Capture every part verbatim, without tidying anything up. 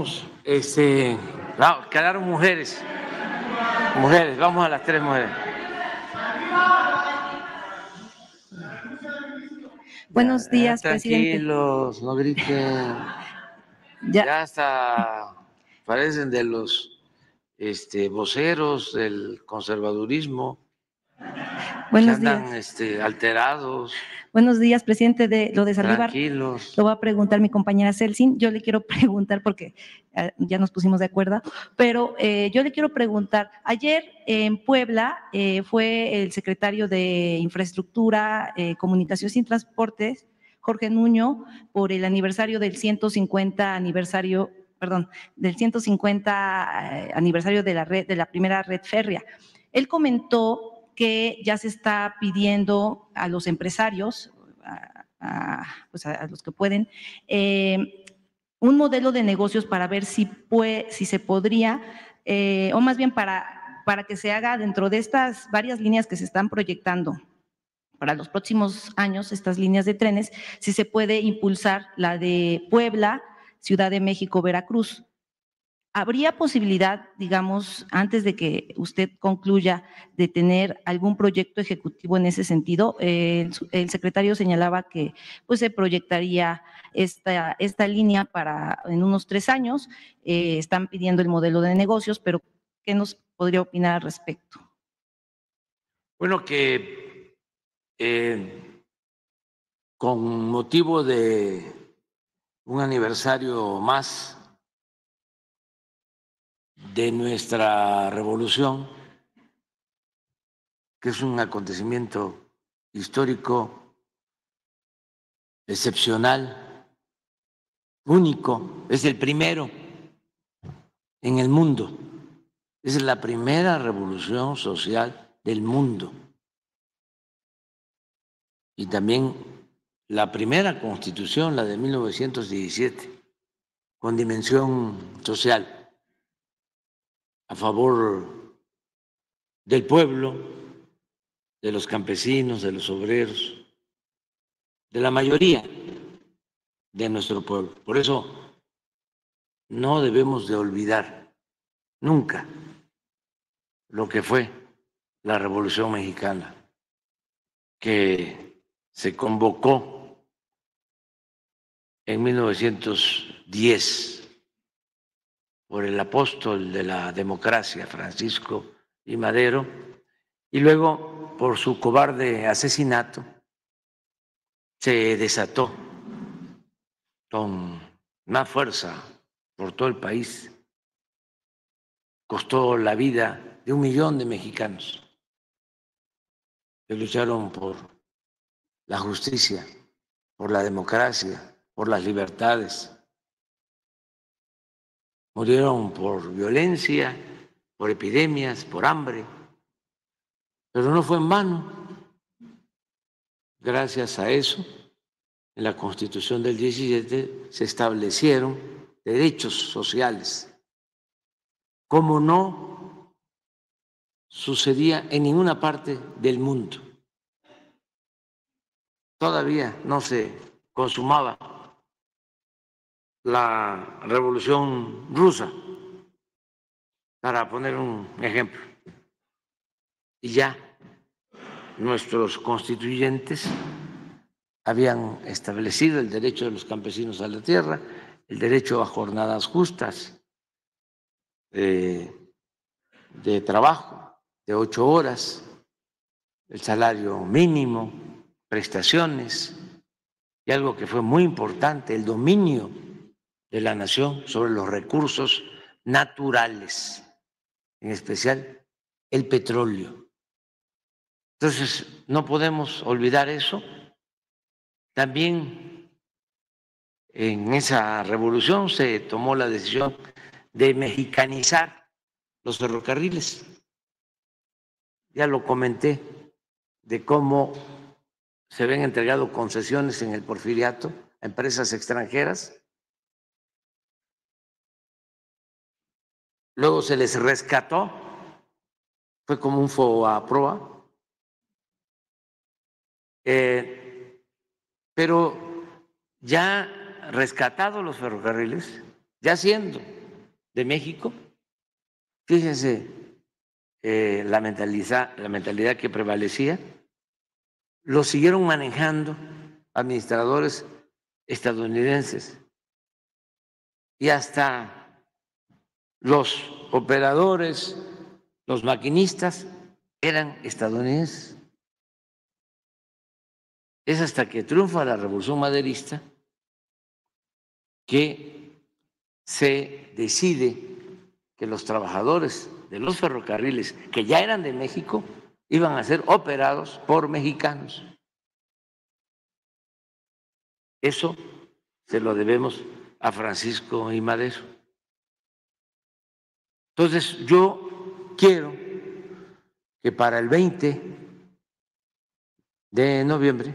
Este, no, quedaron mujeres. Mujeres, vamos a las tres mujeres. Buenos ya, días, eh, presidente. Tranquilos, no griten. Ya, ya hasta parecen de los este, voceros del conservadurismo. buenos que días. andan este, alterados. Buenos días, presidente. De lo de Saldívar, Tranquilos. lo va a preguntar mi compañera Celsin. Yo le quiero preguntar porque eh, ya nos pusimos de acuerdo, pero eh, yo le quiero preguntar. Ayer en Puebla eh, fue el secretario de Infraestructura, eh, Comunicaciones y Transportes, Jorge Nuño, por el aniversario del ciento cincuenta aniversario, perdón, del ciento cincuenta eh, aniversario de la red, de la primera red férrea. Él comentó que ya se está pidiendo a los empresarios, a, a, pues a, a los que pueden, eh, un modelo de negocios para ver si, puede, si se podría, eh, o más bien para, para que se haga dentro de estas varias líneas que se están proyectando para los próximos años, estas líneas de trenes, si se puede impulsar la de Puebla, Ciudad de México, Veracruz. ¿Habría posibilidad, digamos, antes de que usted concluya, de tener algún proyecto ejecutivo en ese sentido? Eh, el, el secretario señalaba que pues, se proyectaría esta, esta línea para en unos tres años. Eh, están pidiendo el modelo de negocios, pero ¿qué nos podría opinar al respecto? Bueno, que eh, con motivo de un aniversario más de nuestra revolución, que es un acontecimiento histórico excepcional, único, es el primero en el mundo, es la primera revolución social del mundo y también la primera constitución, la de mil novecientos diecisiete, con dimensión social a favor del pueblo, de los campesinos, de los obreros, de la mayoría de nuestro pueblo. Por eso no debemos de olvidar nunca lo que fue la Revolución Mexicana, que se convocó en mil novecientos diez por el apóstol de la democracia, Francisco I. Madero, y luego por su cobarde asesinato se desató con más fuerza por todo el país, costó la vida de un millón de mexicanos que lucharon por la justicia, por la democracia, por las libertades. Murieron por violencia, por epidemias, por hambre, pero no fue en vano. Gracias a eso, en la Constitución del diecisiete se establecieron derechos sociales, como no sucedía en ninguna parte del mundo. Todavía no se consumaba la Revolución Rusa, para poner un ejemplo. Y ya nuestros constituyentes habían establecido el derecho de los campesinos a la tierra, el derecho a jornadas justas de, de trabajo de ocho horas, el salario mínimo, prestaciones y algo que fue muy importante, el dominio de la nación sobre los recursos naturales, en especial el petróleo. Entonces, no podemos olvidar eso. También en esa revolución se tomó la decisión de mexicanizar los ferrocarriles. Ya lo comenté, de cómo se habían entregado concesiones en el Porfiriato a empresas extranjeras. Luego se les rescató, fue como un FOAPROA, eh, pero ya rescatados los ferrocarriles, ya siendo de México, fíjense eh, la, mentalidad, la mentalidad que prevalecía, lo siguieron manejando administradores estadounidenses y hasta los operadores, los maquinistas eran estadounidenses. Es hasta que triunfa la revolución maderista que se decide que los trabajadores de los ferrocarriles, que ya eran de México, iban a ser operados por mexicanos. Eso se lo debemos a Francisco I. Madero. Entonces, yo quiero que para el veinte de noviembre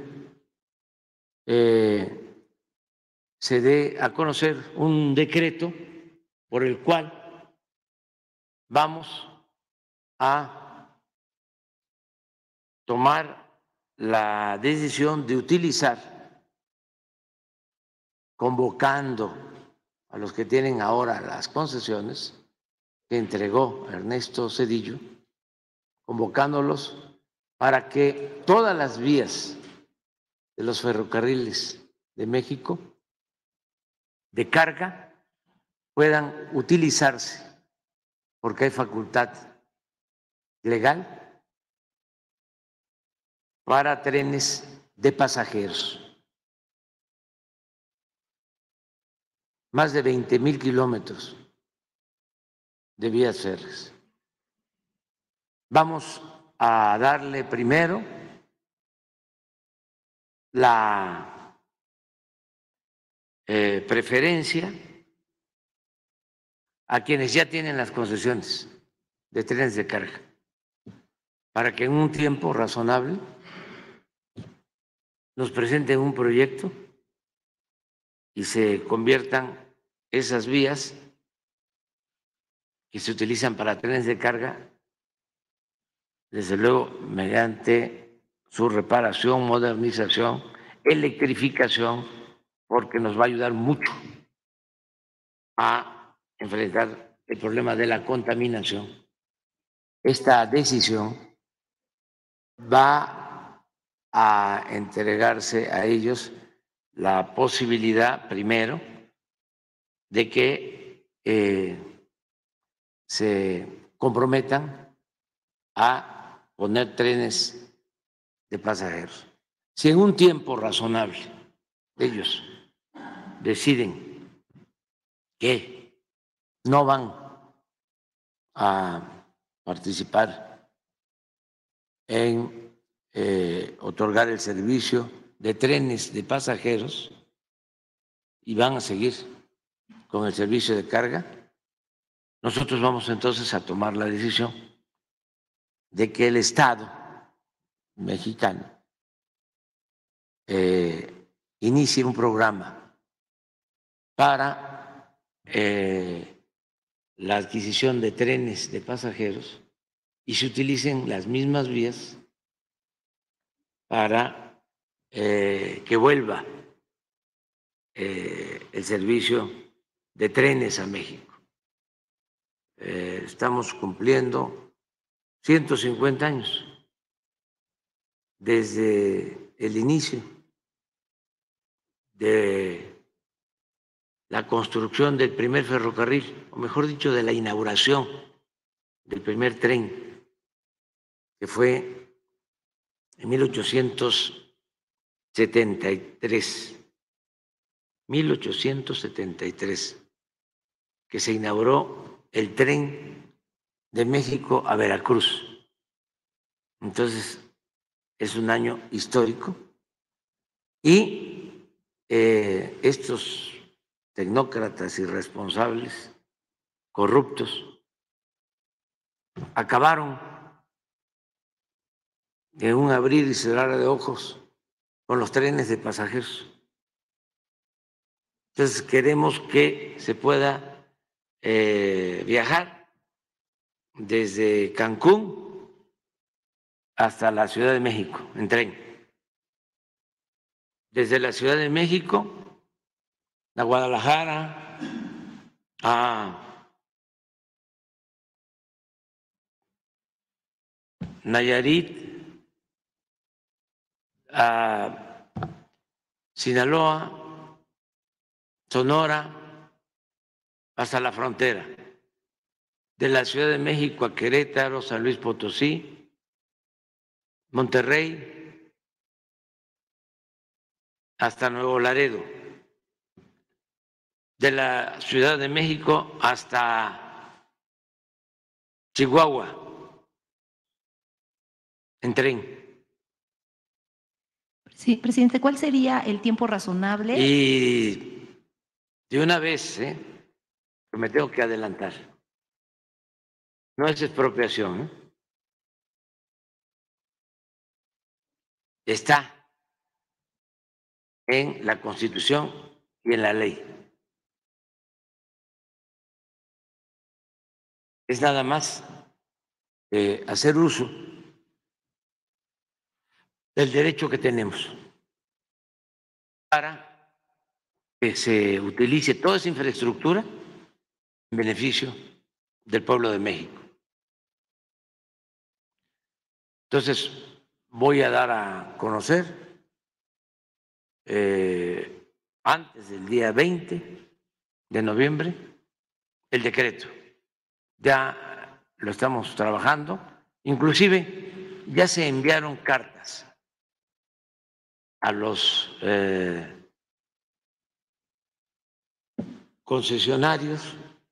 eh, se dé a conocer un decreto por el cual vamos a tomar la decisión de utilizar, convocando a los que tienen ahora las concesiones que entregó Ernesto Zedillo, convocándolos para que todas las vías de los ferrocarriles de México de carga puedan utilizarse, porque hay facultad legal para trenes de pasajeros. Más de veinte mil kilómetros de vías férreas. Vamos a darle primero la eh, preferencia a quienes ya tienen las concesiones de trenes de carga, para que en un tiempo razonable nos presenten un proyecto y se conviertan esas vías que se utilizan para trenes de carga, desde luego mediante su reparación, modernización, electrificación, porque nos va a ayudar mucho a enfrentar el problema de la contaminación. Esta decisión va a entregarse a ellos la posibilidad, primero, de que eh, se comprometan a poner trenes de pasajeros. Si en un tiempo razonable ellos deciden que no van a participar en eh, otorgar el servicio de trenes de pasajeros y van a seguir con el servicio de carga, nosotros vamos entonces a tomar la decisión de que el Estado mexicano eh, inicie un programa para eh, la adquisición de trenes de pasajeros y se utilicen las mismas vías para eh, que vuelva eh, el servicio de trenes a México. Eh, estamos cumpliendo ciento cincuenta años desde el inicio de la construcción del primer ferrocarril, o mejor dicho, de la inauguración del primer tren, que fue en mil ochocientos setenta y tres, mil ochocientos setenta y tres, que se inauguró el tren de México a Veracruz. Entonces, es un año histórico y eh, estos tecnócratas irresponsables, corruptos, acabaron en un abrir y cerrar de ojos con los trenes de pasajeros. Entonces queremos que se pueda eh, viajar desde Cancún hasta la Ciudad de México en tren. Desde la Ciudad de México a Guadalajara, a Nayarit, a Sinaloa, Sonora, hasta la frontera, de la Ciudad de México a Querétaro, San Luis Potosí, Monterrey, hasta Nuevo Laredo, de la Ciudad de México hasta Chihuahua, en tren. Sí, presidente, ¿cuál sería el tiempo razonable? Y de una vez, ¿eh? me tengo que adelantar, no es expropiación, ¿eh? Está en la Constitución y en la ley. Es nada más eh, hacer uso del derecho que tenemos para que se utilice toda esa infraestructura en beneficio del pueblo de México. Entonces, voy a dar a conocer eh, antes del día veinte de noviembre el decreto. Ya lo estamos trabajando, inclusive ya se enviaron cartas a los eh, concesionarios,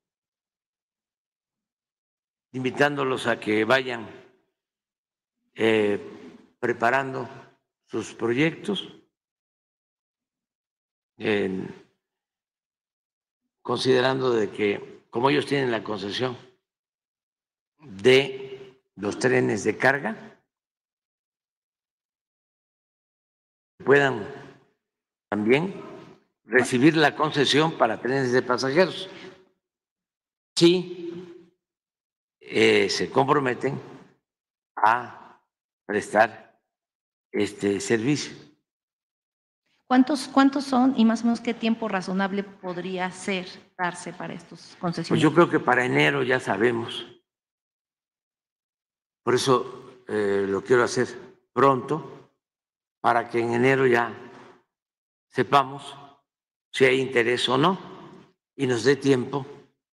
invitándolos a que vayan eh, preparando sus proyectos, eh, considerando de que como ellos tienen la concesión de los trenes de carga, puedan también recibir la concesión para trenes de pasajeros. Sí, eh, se comprometen a prestar este servicio. ¿Cuántos, ¿Cuántos son y más o menos qué tiempo razonable podría ser darse para estos Pues concesionarios? yo creo que para enero ya sabemos. Por eso eh, lo quiero hacer pronto, para que en enero ya sepamos si hay interés o no y nos dé tiempo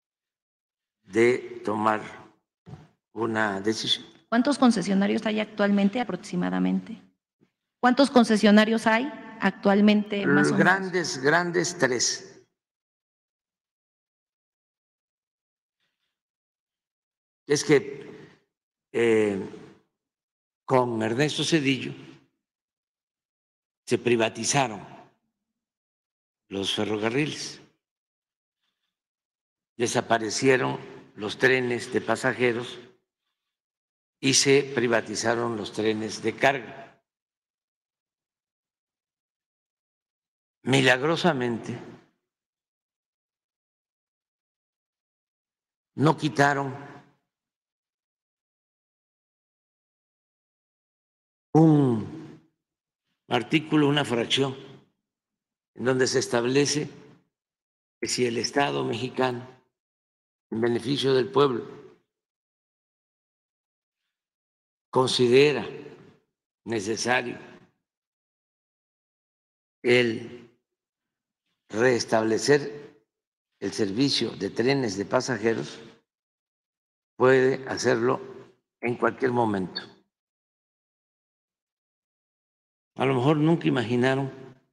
de tomar una decisión. ¿Cuántos concesionarios hay actualmente aproximadamente? ¿Cuántos concesionarios hay actualmente más o menos? Grandes, grandes tres. Es que eh, con Ernesto Zedillo se privatizaron los ferrocarriles, desaparecieron los trenes de pasajeros y se privatizaron los trenes de carga. Milagrosamente no quitaron un artículo, una fracción, en donde se establece que si el Estado mexicano, en beneficio del pueblo, considera necesario el restablecer el servicio de trenes de pasajeros, puede hacerlo en cualquier momento. A lo mejor nunca imaginaron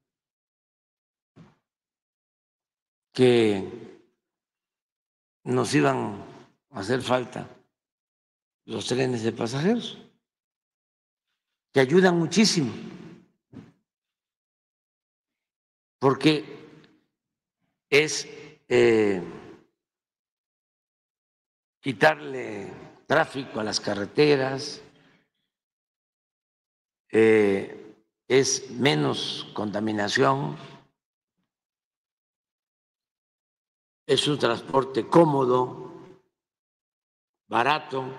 que nos iban a hacer falta los trenes de pasajeros, que ayudan muchísimo, porque es eh, quitarle tráfico a las carreteras, eh, es menos contaminación, es un transporte cómodo, barato.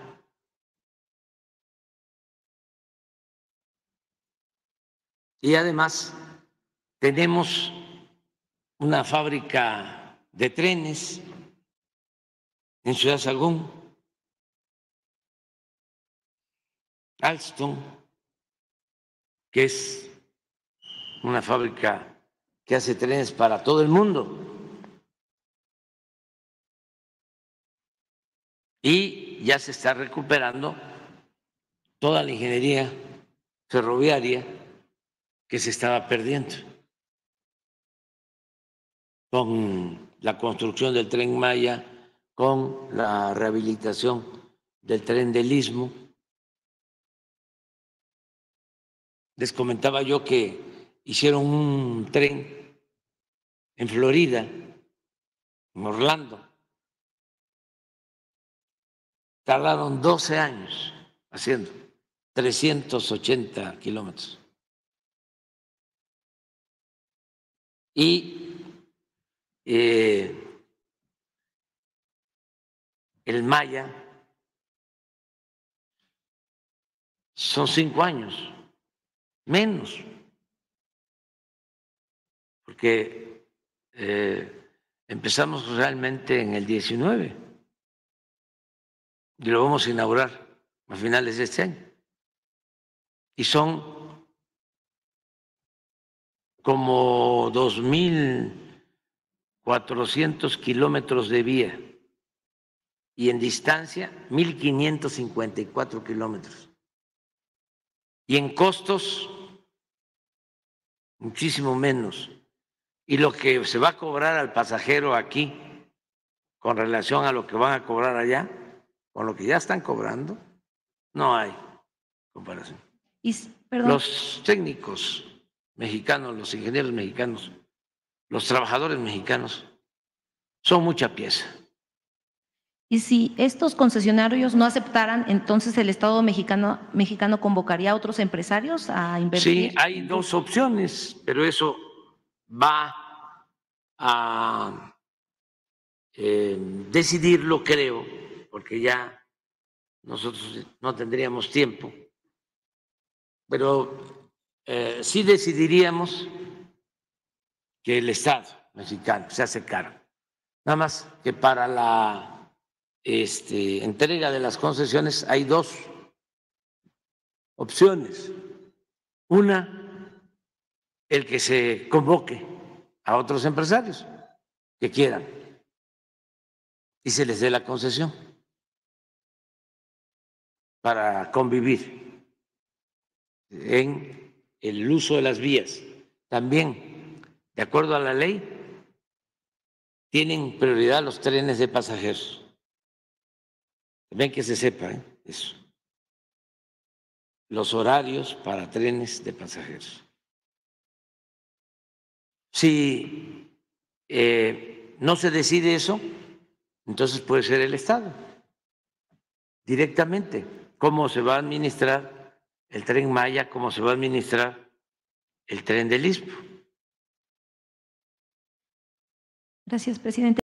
Y además tenemos una fábrica de trenes en Ciudad Sagún, Alstom, que es una fábrica que hace trenes para todo el mundo. Y ya se está recuperando toda la ingeniería ferroviaria que se estaba perdiendo con la construcción del Tren Maya, con la rehabilitación del Tren del Istmo. Les comentaba yo que hicieron un tren en Florida, en Orlando. Tardaron doce años haciendo trescientos ochenta kilómetros. Y eh, el Maya son cinco años, menos, porque eh, empezamos realmente en el diecinueve y lo vamos a inaugurar a finales de este año. Y son como dos mil cuatrocientos kilómetros de vía y en distancia mil quinientos cincuenta y cuatro kilómetros. Y en costos muchísimo menos. Y lo que se va a cobrar al pasajero aquí con relación a lo que van a cobrar allá, con lo que ya están cobrando, no hay comparación. Y, perdón. Los técnicos mexicanos, los ingenieros mexicanos, los trabajadores mexicanos son mucha pieza. Y si estos concesionarios no aceptaran, entonces el Estado mexicano, mexicano convocaría a otros empresarios a invertir. Sí, hay dos opciones, pero eso va a eh, decidirlo, creo, porque ya nosotros no tendríamos tiempo, pero eh, sí decidiríamos que el Estado mexicano se hace cargo. Nada más que para la este, entrega de las concesiones hay dos opciones. Una, el que se convoque a otros empresarios que quieran y se les dé la concesión para convivir en el uso de las vías. También, de acuerdo a la ley, tienen prioridad los trenes de pasajeros. Ven que se sepa ¿eh? eso. Los horarios para trenes de pasajeros. Si eh, no se decide eso, entonces puede ser el Estado directamente. ¿Cómo se va a administrar el Tren Maya? ¿Cómo se va a administrar el Tren del Istmo? Gracias, presidente.